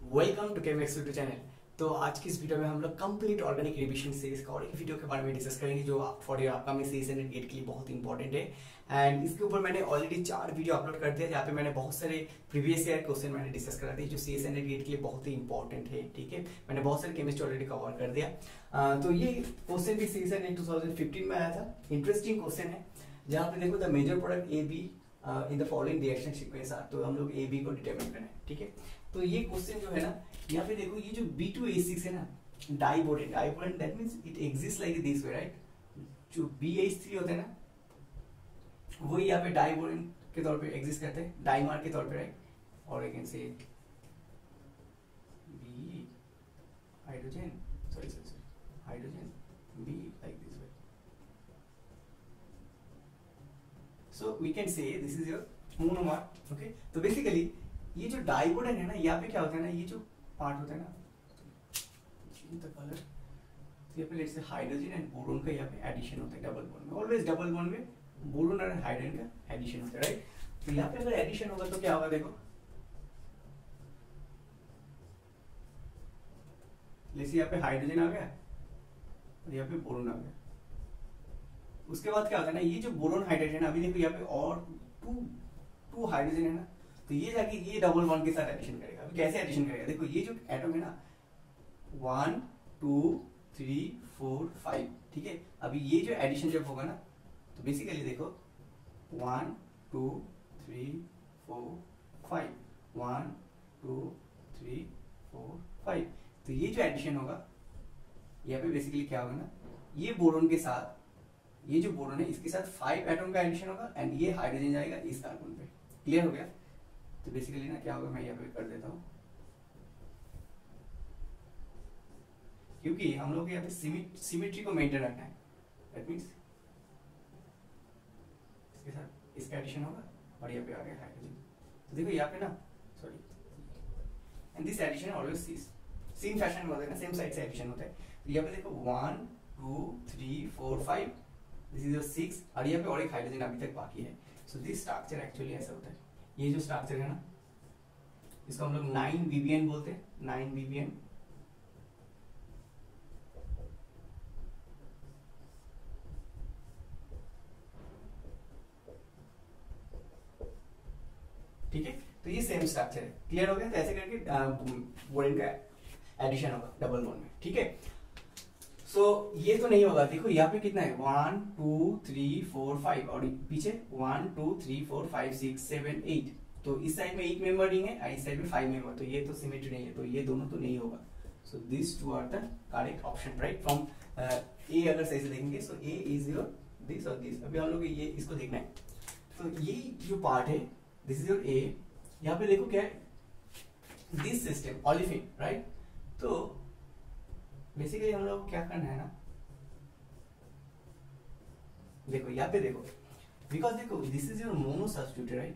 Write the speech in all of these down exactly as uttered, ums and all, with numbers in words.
Welcome to Chemix YouTube channel. तो आज की इस वीडियो में हम लोग कंप्लीट ऑर्गेनिक रिविजन सीरीज का और एक वीडियो के बारे में डिस्कस करेंगे जो for your upcoming season and GATE के लिए बहुत इंपॉर्टेंट है। एंड इसके ऊपर मैंने ऑलरेडी चार वीडियो अपलोड कर दिया जहाँ पे मैंने बहुत सारे प्रीवियस ईयर क्वेश्चन मैंने डिस्कस करा दिए जो सी एस एंड गेट के लिए बहुत ही इंपॉर्टेंट है। ठीक है, मैंने बहुत सारे केमिस्ट्री ऑलरेडी कवर कर दिया। uh, तो ये क्वेश्चन भी सीजन टू थाउजेंड फिफ्टीन में आया था। इंटरेस्टिंग क्वेश्चन है जहाँ पे देखो the major product A B in the following reaction sequence are. तो हम लोग ए बी को डिटरमिन करना है। ठीक है, तो ये क्वेश्चन जो है ना, यहाँ पे देखो ये जो बी टू ए सिक्स है ना, diborane diborane that means it exist like this way, right. जो बी एच थ्री होता है ना, वो यहाँ पे डाइबोरेन के तौर पे एग्जिस्ट करते हैं, डाइमर के तौर पे, राइट। और I can say B hydrogen sorry sorry sorry hydrogen B like this way. So we can say this is your monomer. Okay, तो बेसिकली ये जो डाइबोरेन है ना, यहाँ पे क्या होता है ना, ये जो पार्ट होता है ना, द कलर, तो यहाँ पे let's say hydrogen and boron का यहाँ पे एडिशन होता है डबल बॉन्ड में। ऑलवेज डबल बॉन्ड में बोरोन और हाइड्रोजन का एडिशन होता है, राइट। तो यहाँ पे अगर एडिशन होगा तो क्या होगा, देखो लेट्स यहाँ पे हाइड्रोजन आ गया और यहाँ पे बोरोन आ गया। उसके बाद क्या होता है ना, ये जो बोरोन हाइड्रोजन अभी देखो यहाँ पे और टू टू हाइड्रोजन है ना, तो ये जाके ये डबल बॉन्ड के साथ एडिशन करेगा। अभी कैसे एडिशन करेगा, देखो ये जो एटम है ना, one two three four five, ठीक है। अभी ये जो एडिशन जब होगा ना, तो बेसिकली देखो one two three four five, one two three four five, तो ये जो एडिशन होगा यहाँ पे बेसिकली क्या होगा ना, ये बोरोन के साथ, ये जो बोरोन है इसके साथ फाइव एटम का एडिशन होगा एंड ये हाइड्रोजन जाएगा इस कार्बन पे। क्लियर हो गया। तो बेसिकली ना क्या होगा, मैं यहाँ पे कर देता हूँ, क्योंकि हम लोग यहाँ पे सिमेट्री को मेंटेन रखना है। दैट मींस इसके साथ इसका एडिशन होगा और यहाँ पे आ गया हाइड्रोजन। तो देखो यहाँ पे ना, sorry, and this addition always sees same fashion में होता है ना, सेम साइड से एडिशन होता है। तो यहाँ पे देखो one two three four five, this is your six, और यहाँ पे और एक हाइड्रोजन अभी तक बाकी है। सो दिस स्ट्रक्चर एक्चुअली ऐसा होता है। ये जो स्ट्रक्चर है ना, इसको हम लोग नाइन बीबीएन बोलते हैं, नाइन बीबीएन। ठीक है, तो ये सेम स्ट्रक्चर है। क्लियर हो गया। तो ऐसे करके बोरेन का एडिशन होगा डबल बॉन्ड में। ठीक है, सो so, ये तो नहीं होगा। देखो यहाँ पे कितना है, one two three four five, और पीछे one two three four five six seven eight, तो इस साइड में एट मेंबर रिंग है, इस साइड में फाइव मेंबर, तो ये तो सिमेट्री नहीं है, तो ये दोनों तो नहीं होगा। So this two are the correct option, right. From A अगर सही से देखेंगे, so A is your this और दिस। अभी हम लोग ये इसको देखना है। तो ये जो पार्ट है, दिस इज योर ए। यहाँ पे देखो क्या है, दिस सिस्टम ओलिफिन, राइट। तो बेसिकली हम लोग क्या करना है ना, देखो यहाँ पे देखो, बिकॉज देखो this is your mono substitute, right,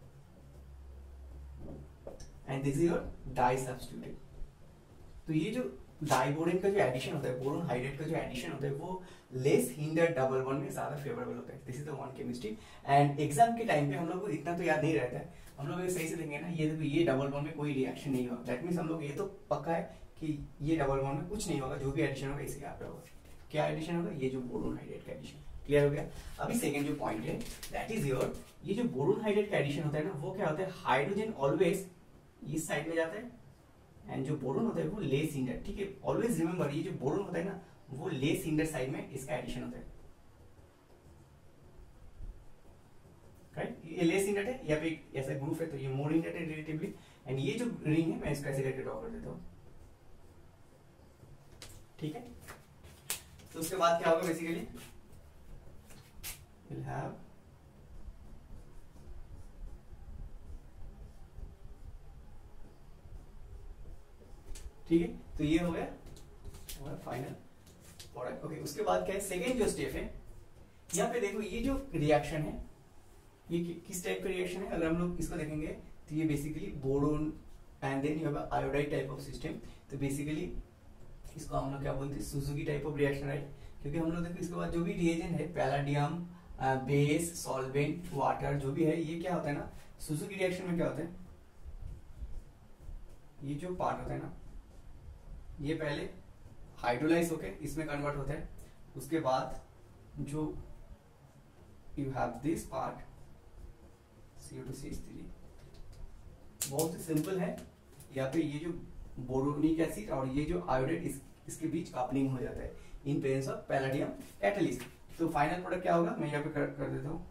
and this is your di substitute. तो ये जो डाइबोरेन का जो एडिशन होता है, बोरोन हाइड्रेट का जो एडिशन होता है, वो लेस हिंडर डबल बॉन्ड में ज्यादा फेवरेबल होता है। This is the one chemistry. And exam के टाइम पे हम लोग को इतना तो याद नहीं रहता है। हम लोग सही से देंगे ना, ये देखो ये डबल बॉन्ड में कोई रिएक्शन नहीं होगा। दैट मींस हम लोग ये तो पक्का है कि ये डबल बॉन्ड में कुछ नहीं होगा, जो भी एडिशन होगा इसके यहाँ पे होगा। क्या एडिशन होगा, ये जो बोरोन हाइड्रेट का एडिशन। क्लियर हो गया। अभी सेकंड जो पॉइंट है, दैट इज योर, ये जो बोरोन हाइड्रेट का एडिशन होता है ना, वो क्या होता है, हाइड्रोजन ऑलवेज इस साइड में जाता है एंड जो बोरोन होता है वो लेस हिंडर। ठीक है, ऑलवेज रिमेंबर, ये जो बोरोन होता है ना, वो लेस हिंडर साइड में इसका एडिशन होता है, राइट। ये लेस हिंडर है, यहाँ पे ऐसा ग्रुप है, तो ये मोर हिंडर है रिलेटिवली। एंड ये जो रिंग है, मैं इसको ऐसे करके ड्रॉ कर देता हूँ। ठीक है, तो उसके बाद क्या होगा, बेसिकली we'll have ठीक है, तो ये हो गया हमारा फाइनल प्रोडक्ट। ओके, उसके बाद क्या है, सेकेंड जो स्टेप है, यहाँ पे देखो ये जो रिएक्शन है, ये कि, किस टाइप का रिएक्शन है। अगर हम लोग इसको देखेंगे तो ये basically boron and then you have iodide type of system. तो बेसिकली इसको हम लोग क्या बोलते हैं, Suzuki type of reaction, right. क्योंकि हम लोग देखो इसके बाद जो भी रिएजेंट है, पैलाडियम, बेस, सॉल्वेंट, वाटर, जो भी है, ये क्या होता है ना, सुजुकी रिएक्शन में क्या होता है, ये जो पार्ट होता है ना, ये पहले हाइड्रोलाइज होके इसमें कन्वर्ट होता है, उसके बाद जो you have this part C O two C H three, बहुत सिंपल है। यहाँ पे ये जो बोरोनिक एसिड और ये जो आयोडाइड इस, इसके बीच कपलिंग हो जाता है in presence of palladium catalyst. तो फाइनल प्रोडक्ट क्या होगा, मैं यहाँ पे कर, कर देता हूँ।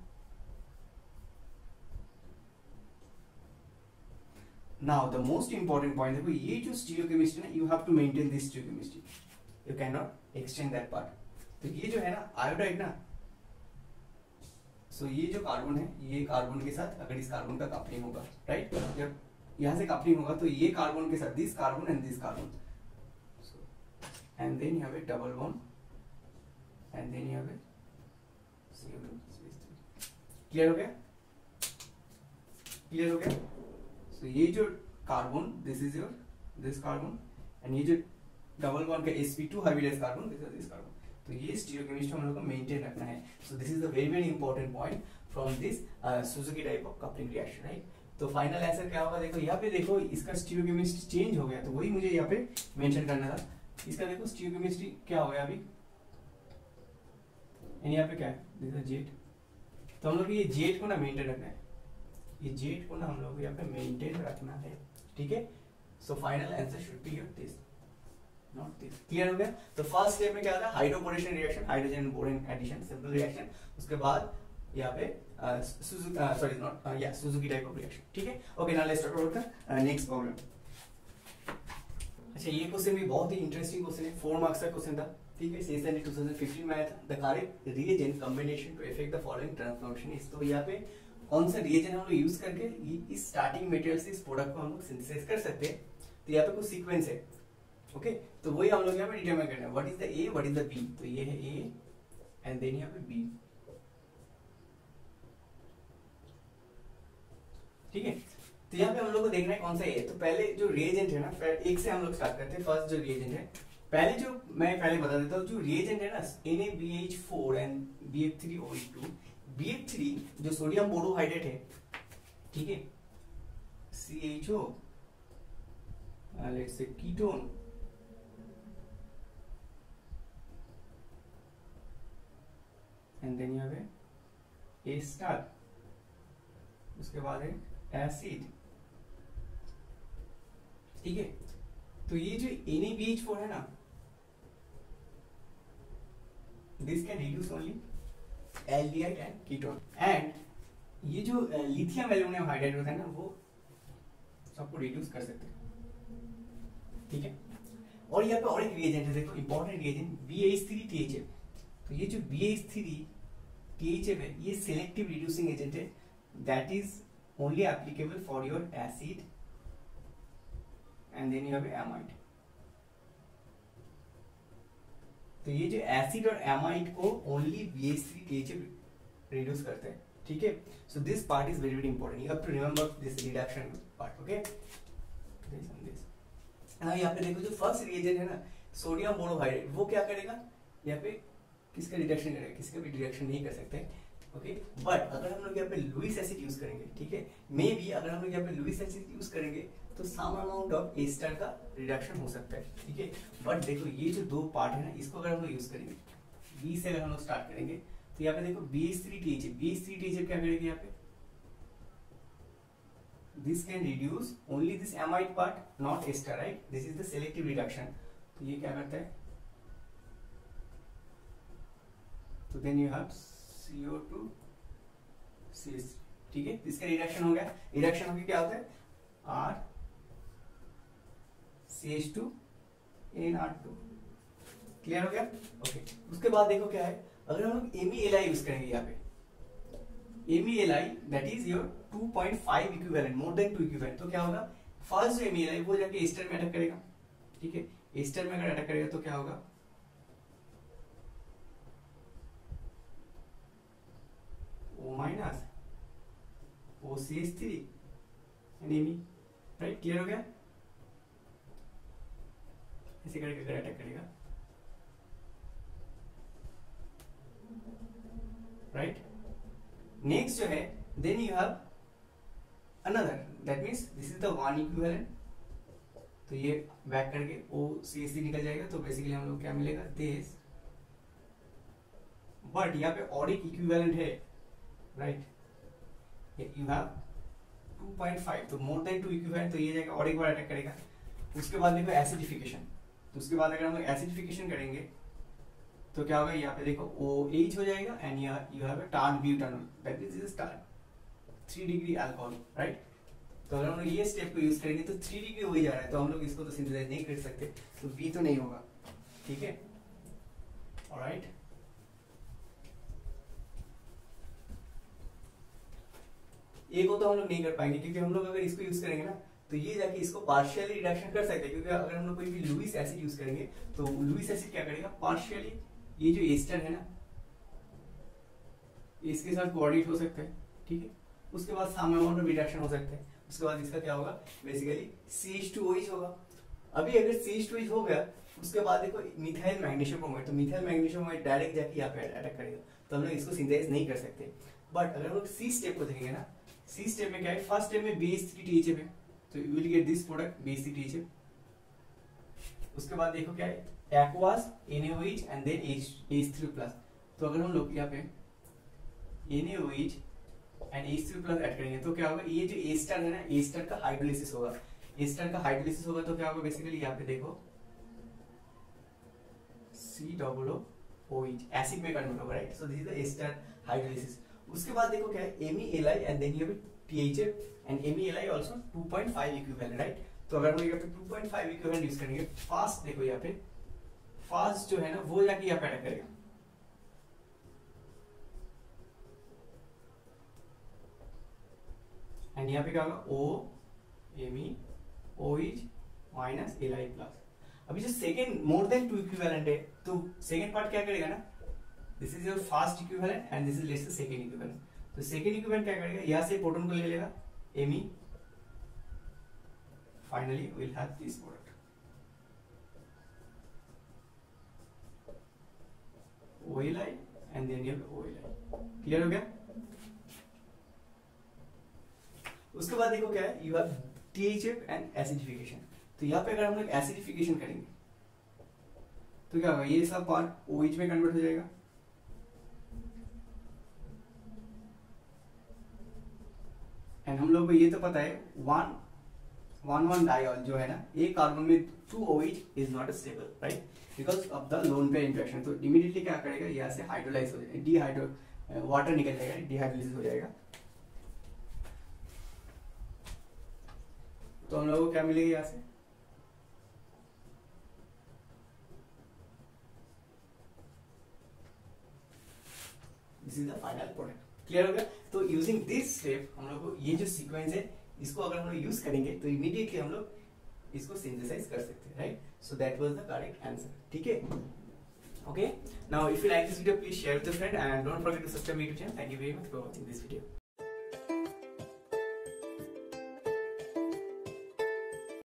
Now the most important point, देखो ये जो स्टीरियोकेमिस्ट्री ना, you have to maintain this stereochemistry, you can not exchange that part. तो ये जो है ना आयोडाइड ना, सो so ये जो कार्बन है, ये कार्बन के साथ अगर इस कार्बन का कपलिंग होगा, राइट, जब यहाँ से कपलिंग होगा तो ये कार्बन के साथ this carbon and this carbon, and then यहाँ पे डबल बॉन्ड एंड देन यहाँ पे C O two C H three. Clear हो गया, क्लियर हो गया। सो so ये जो carbon, this is your this carbon, and ये जो डबल बॉन्ड का S P two hybridized carbon, this is this carbon. तो ये स्टीरियोकेमिस्ट्री हम लोग को मेंटेन रखना है। So this is the very very important point from this Suzuki type of coupling reaction, right. तो फाइनल आंसर क्या होगा, देखो यहाँ पे देखो इसका स्टीरियोकेमिस्ट्री चेंज हो गया, तो वही मुझे यहाँ पे मेंशन करना था। इसका देखो स्टीरियोकेमिस्ट्री क्या हो गया अभी, एंड यहाँ पे क्या है, दिस इज जेड। तो हम लोग ये जेड को ना मेंटेन रखना है, ये जेड को ना हम लोग यहाँ पे मेंटेन रखना है, ठीक है। So final answer should be your this, not this. Clear हो गया। तो फर्स्ट स्टेप में क्या था, hydroboration reaction, hydrogen borane addition, simple reaction. उसके बाद यहाँ पे सॉरी नॉट या सुजुकी टाइप ऑफ रिएक्शन, ठीक है। Okay, now let's talk about the next problem. अच्छा, ये क्वेश्चन भी बहुत ही इंटरेस्टिंग क्वेश्चन है, फोर मार्क्स का क्वेश्चन था, ठीक है। सीएसएन टू थाउजेंड फिफ्टीन में आया था। The correct reagent combination to effect the following transformation is. तो यहाँ पे कौन सा रिएजेंट हम लोग यूज करके इस स्टार्टिंग मटेरियल से इस प्रोडक्ट को हम लोग सिंथेसाइज कर सकते हैं। तो यहाँ पे कुछ सीक्वेंस है, ओके okay? तो वही हम लोग यहाँ पे डिटरमाइन करना है, what is the A, what is the B. तो ये है ए एंड देन यहाँ पे बी, ठीक है। तो यहाँ पे हम लोग को देखना है कौन सा ए। तो पहले जो रिएजेंट है ना, एक से हम लोग स्टार्ट करते हैं। फर्स्ट जो रिएजेंट है, पहले जो मैं पहले बता देता हूँ, जो रिएजेंट है ना N A B H four and B F three O H two, B F three जो सोडियम बोरोहाइड्रेट है, ठीक है, C H O let's say ketone, and then यहाँ पे ए स्टार, उसके बाद है एसिड, ठीक है। तो ये जो N A B H four है ना, this can reduce only aldehyde and ketone, and ये जो लिथियम एल्यूमिनियम हाइड्राइड होता है ना, वो सबको रिड्यूस कर सकते हैं, ठीक है। और यहाँ पे और एक रिएजेंट है, देखो important reagent B H three T H F. तो ये जो B H three T H F है, ये सिलेक्टिव रिड्यूसिंग एजेंट है, that is only applicable for your acid and then you have amide। तो ये जो एसिड और एमाइड को only B H three T H F reduce करते हैं, ठीक है। So this part is very very important, you have to remember this reduction part, okay. This and this. now यहाँ पे देखो जो फर्स्ट रिएजेंट है ना, सोडियम बोरोहाइड्रेट, वो क्या करेगा, यहाँ पे किसका रिडक्शन करेगा, किसका भी रिडक्शन नहीं कर सकते, ओके। बट अगर हम लोग यहाँ पे लुइस एसिड यूज करेंगे, ठीक है, मे बी अगर हम लोग यहाँ पे लुइस एसिड यूज करेंगे तो सम अमाउंट ऑफ एस्टर का रिडक्शन हो सकता है, ठीक है। बट देखो ये जो दो पार्ट है ना, इसको अगर हम लोग यूज करेंगे, बी से अगर हम लोग स्टार्ट करेंगे, तो यहाँ पे देखो B H three T H F, B H three T H F क्या करेगी यहाँ पे, this can reduce only this amide part, not ester, right, this is the selective reduction. तो ये क्या करता है, तो then you have C O two C H three, ठीक है। इसका रिडक्शन हो गया, रिडक्शन होके क्या होता है, R C H two N R two. Clear हो गया, ओके। उसके बाद देखो क्या है, अगर हम लोग M E L I use करेंगे यहाँ पे, M E L I that is your two point five equivalent, more than two equivalent. तो क्या होगा, फर्स्ट जो एम ई एल आई वो जाके एस्टर में अटैक करेगा, ठीक है। एस्टर में अगर अटैक करेगा तो क्या होगा, O minus O C H three and amide, right. Clear हो गया, ऐसे करके अगर अटैक करेगा, राइट। नेक्स्ट जो है, then you have another, that means this is the one equivalent, तो ये बैक करके ओ सी सी निकल जाएगा, तो बेसिकली हम लोग क्या मिलेगा दिस, बट यहाँ पे और एक इक्विवेलेंट है right, you have two point five, तो मोर देन टू इक्विवेलेंट, तो ये जाएगा और एक बार अटैक करेगा। उसके बाद देखो एसिडिफिकेशन, तो उसके बाद अगर हम लोग एसिडिफिकेशन करेंगे तो क्या होगा, यहाँ पे देखो ओ एच हो जाएगा and you have a tert butanol, that is this tert three degree alcohol right. तो अगर हम लोग ये स्टेप को यूज करेंगे तो थ्री डिग्री हो ही जा रहा है, तो हम लोग इसको तो सिंथेसाइज नहीं कर सकते, तो बी तो नहीं होगा, ठीक है ऑलराइट। ए को तो हम लोग नहीं कर पाएंगे, क्योंकि हम लोग अगर इसको यूज करेंगे ना तो ये जाके इसको पार्शियली रिडक्शन कर सकते हैं, क्योंकि अगर हम लोग कोई भी लुईस एसिड यूज करेंगे तो लुईस एसिड क्या करेगा, पार्शियली ये जो एस्टर है ना इसके साथ कोऑर्डिनेट हो सकते हैं, ठीक है। उसके बाद सम अमाउंट ऑफ रिडक्शन हो सकते हैं, उसके बाद इसका क्या होगा, basically C H two O H होगा। अभी अगर C H two O H हो गया, उसके बाद देखो मिथाइल मैग्नीशियम ब्रोमाइड, तो मिथाइल मैग्नीशियम ब्रोमाइड डायरेक्ट जाके यहाँ पे अटैक करेगा, तो हम लोग इसको सिंथेसाइज नहीं कर सकते। बट अगर हम लोग सी स्टेप को देखेंगे ना, सी स्टेप में क्या है, फर्स्ट स्टेप में B H three T H F है, तो you will get this product B H three T H F. उसके बाद देखो क्या है, aqueous N A O H and then H three plus, तो अगर हम लोग यहाँ पे N A O H and H three plus add करेंगे तो क्या होगा, ये जो एस्टर है ना, एस्टर का हाइड्रोलिसिस होगा, एस्टर का हाइड्रोलिसिस होगा तो क्या होगा, बेसिकली यहाँ पे देखो C double O O H acid में कन्वर्ट होगा right, so this is the ester hydrolysis. उसके बाद देखो क्या है, M E L I and then here T H F and M E L I also two point five equivalent right. तो अगर हम यहाँ पे two point five equivalent use करेंगे, फास्ट देखो यहाँ पे फास्ट जो है ना वो जाके यहाँ पे अटैक करेगा, एंड यहाँ पे क्या होगा O M E O H minus L I plus. अभी जो second more than two equivalent है, तो सेकेंड पार्ट क्या करेगा ना, this is your first equivalent and this is let's say second equivalent, तो सेकेंड इक्विवेलेंट क्या करेगा, यहाँ से प्रोटॉन को ले लेगा M E, finally will have this product O L I and then ये ओ एल आई, क्लियर हो गया। उसके बाद देखो क्या है, you have T H F and acidification, तो यहाँ पे अगर हम लोग एसिडिफिकेशन करेंगे तो क्या होगा, ये सब पार्ट OH में कन्वर्ट हो जाएगा, एंड हम लोग को ये तो पता है वन वन वन डाइऑल जो है ना, एक कार्बन में two OH is not stable right, because of the lone pair interaction. तो इमीडिएटली क्या करेगा, यहाँ से हाइड्रोलाइज हो जाएगा, डीहाइड्रो वाटर निकल जाएगा, डिहाइड्रोलिसिस हो जाएगा, तो हम लोगों को क्या मिलेगा यहाँ से, this is the final product, clear हो गया। तो यूजिंग दिस स्टेप हम लोग को ये जो सीक्वेंस है इसको अगर हम लोग यूज करेंगे तो इमीडिएटली हम लोग इसको सिंथेसाइज कर सकते हैं right, so that was the correct answer, ठीक है okay. Now if you like this video please share with your friend and don't forget to subscribe my YouTube channel. Thank you very much for watching this video.